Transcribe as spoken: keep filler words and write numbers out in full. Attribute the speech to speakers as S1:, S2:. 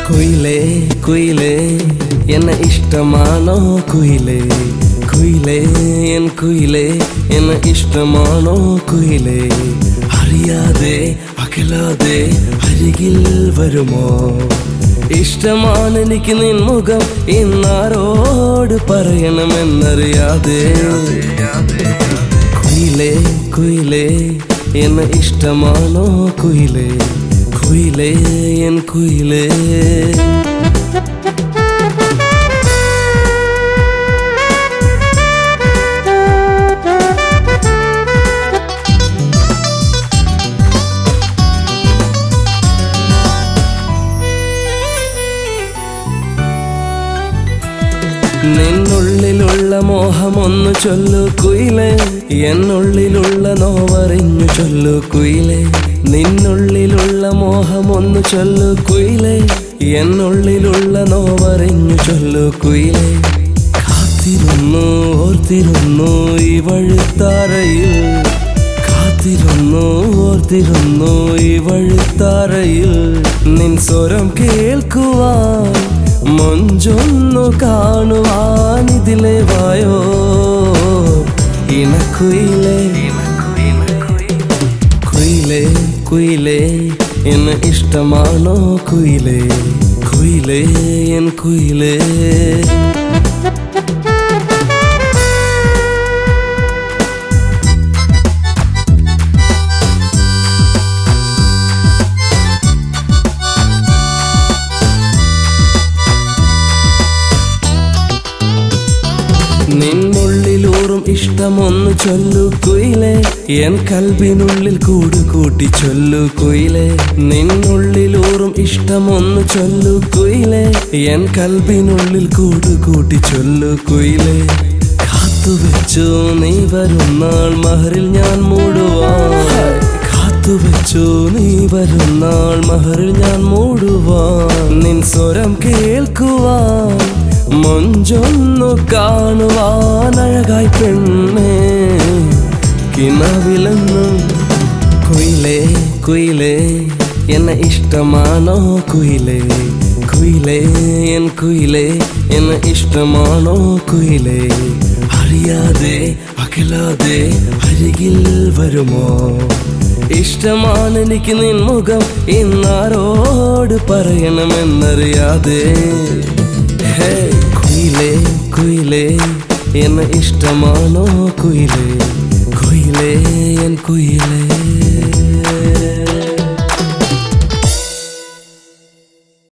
S1: കുയിലേ കുയിലേ എന്നെ ഇഷ്ടമാണോ കുയിലേ കുയിലേ എൻ കുയിലേ എന്നെ ഇഷ്ടമാണോ കുയിലേ അറിയാതെ അകലാതെ അരികിൽ വരുമോ ഇഷ്ടമാണ് എനിക്ക് നിൻ മുഖം ഇന്നാരോട് പറയണമെന്നറിയാതെ കുയിലേ കുയിലേ എന്നെ ഇഷ്ടമാണോ കുയിലേ കുയിലേ എൻ കുയിലേ നിന്നുള്ളിലുള്ള മോഹമൊന്നു ചൊല്ലു കുയിലേ എന്നുള്ളിലുള്ള നോവറിഞ്ഞു ചൊല്ലു കുയിലേ നിന്നുള്ളിലുള്ള മോഹമൊന്നു ചൊല്ലു കുയിലേ എന്നുള്ളിലുള്ള നോവറിഞ്ഞു ചൊല്ലു കുയിലേ കാത്തിരുന്നു ഓർത്തിരുന്നു ഈ വഴിത്താരയിൽ കാത്തിരുന്നു ഓർത്തിരുന്നു ഈ വഴിത്താരയിൽ നിൻ സ്വരം കേൾക്കുവാൻ മൊഞ്ചൊന്നു കാണുവാൻ ഇതിലെ വായോ ഇണക്കുയിലേ കുയിലേ കുയിലേ എന്നെ ഇഷ്ടമാണോ കുയിലേ കുയിലേ എൻ കുയിലേ നിന്നുള്ളിലൂറും ഇഷ്ടമൊന്നു ചൊല്ലു കുയിലേ എൻ കൽബിനുള്ളിൽ കൂട് കൂട്ടി ചൊല്ലു കുയിലേ നിന്നുള്ളിലൂറും ഇഷ്ടമൊന്നു ചൊല്ലു കുയിലേ എൻ കൽബിനുള്ളിൽ കൂട് കൂട്ടി ചൊല്ലു കുയിലേ കാത്തുവെച്ചു നീ വരുന്നാൾ മഹറിൽ ഞാൻ മൂടുവാൻ കാത്തുവെച്ചു നീ വരുന്നാൾ മഹറിൽ ഞാൻ മൂടുവാൻ നിൻ സ്വരം കേൾക്കുവാൻ മൊഞ്ചൊന്നു കാണുവാൻ അഴകായി പെണ്ണേ കിനാവിലെന്നും കുയിലേ കുയിലേ എന്നെ ഇഷ്ടമാണോ കുയിലേ കുയിലേ എൻ കുയിലേ എന്നെ ഇഷ്ടമാണോ കുയിലേ അറിയാതെ അകലാതെ അരികിൽ വരുമോ ഇഷ്ടമാണ് എനിക്ക് നിൻ മുഖം ഇന്നാരോട് പറയണമെന്നറിയാതെ കുയിലേ കുയിലേ എന്നെ ഇഷ്ടമാണോ കുയിലേ കുയിലേ എൻ കുയിലേ